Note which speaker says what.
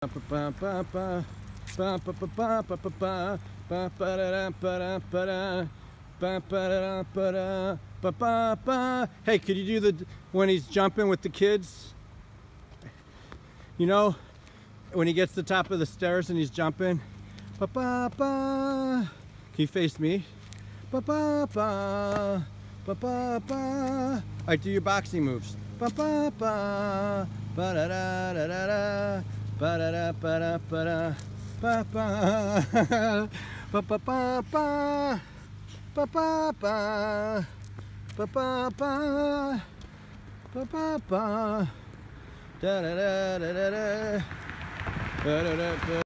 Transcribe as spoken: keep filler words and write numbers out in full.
Speaker 1: Hey, could you do the when he's jumping with the kids? You know, when he gets to the top of the stairs and he's jumping. Ba ba ba. Can you face me? Ba ba ba. Ba ba ba. Alright, do your boxing moves. Ba ba ba. Ba da da da da da. Ba da da ba da ba da. Ba ba. Ba ba ba ba. Ba ba ba. Ba ba ba. Ba ba ba. Da da da da da da. Da da da da.